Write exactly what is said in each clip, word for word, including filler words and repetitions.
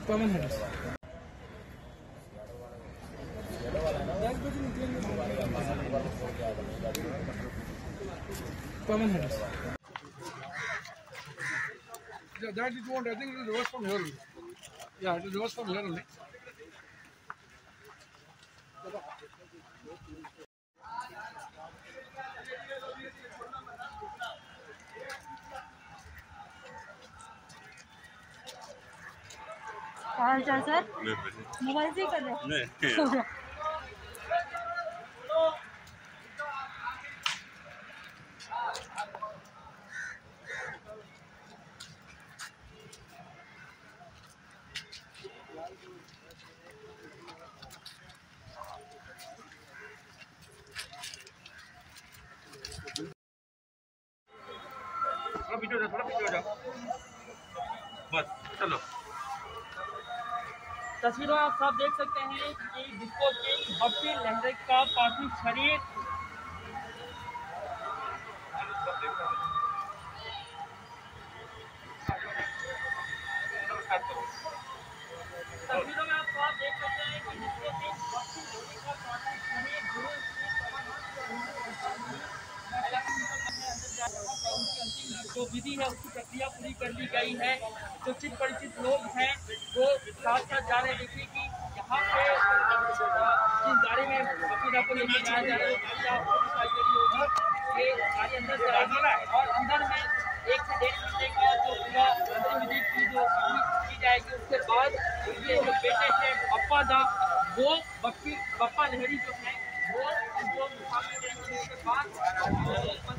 Common है। Common headers. Yeah, that it won't. I think it will reverse from here only. Yeah, it will reverse from here only. हाल चाल sir? Mobile से ही कर रहे हैं? थोड़ा पीछे हो जाओ, थोड़ा पीछे हो जाओ, बस चलो। तस्वीरों में आप साफ देख सकते हैं कि डिस्को किंग बप्पी लहरे का पार्थिव शरीर तस्वीरों में आप साफ देख सकते हैं कि डिस्को किंग बप्पी लहरे का पार्थिव शरीर गुरु जो विधि है उसकी प्रक्रिया पूरी कर ली गई है। जो चित परिचित लोग हैं वो साथ साथ जा रहे हैं। देखिए कि यहाँ पे जिस गाड़ी में बपीदा को लेकर जाया जा रहा है वो गाड़ी आपको दिखाई दे रही होगी। ये गाड़ी अंदर जाएगी और अंदर में एक से डेढ़ घंटे का जो पूरा अंतिम विधि की जो की जाएगी उसके बाद ये जो बेटे हैं बप्पा दा वो बप्पी बप्पा लहरी जो है वो जो मुकाबले देंगे उसके बाद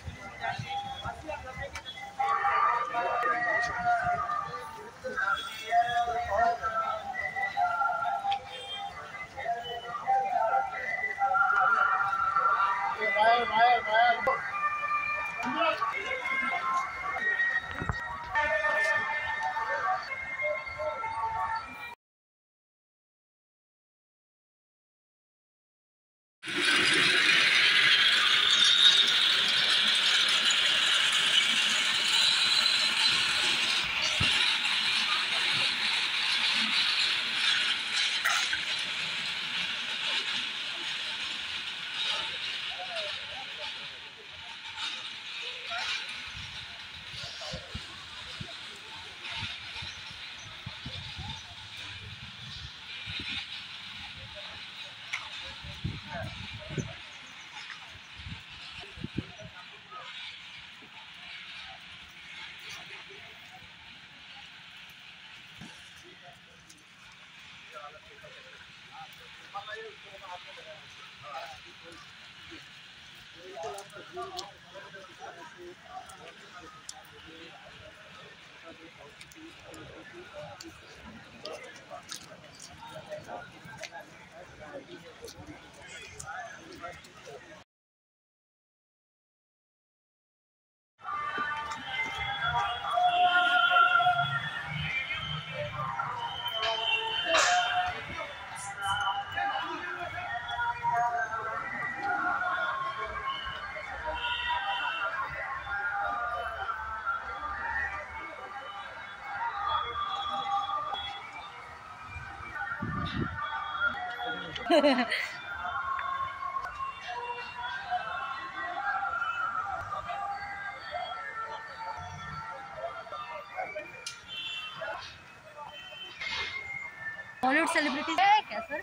बॉलीवुड सेलिब्रिटी है क्या सर?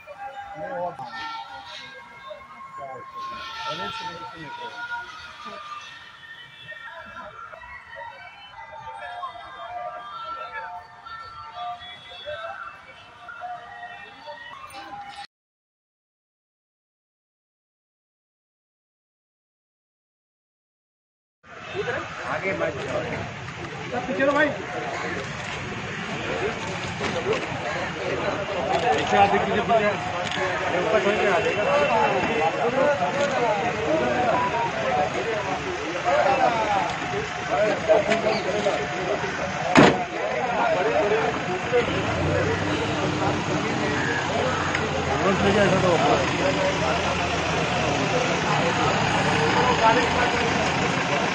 आगे मत चलो भाई पीछे आ देख पीछे पीछे ऊपर चल के आ जाएगा। रोज ले जाएगा तो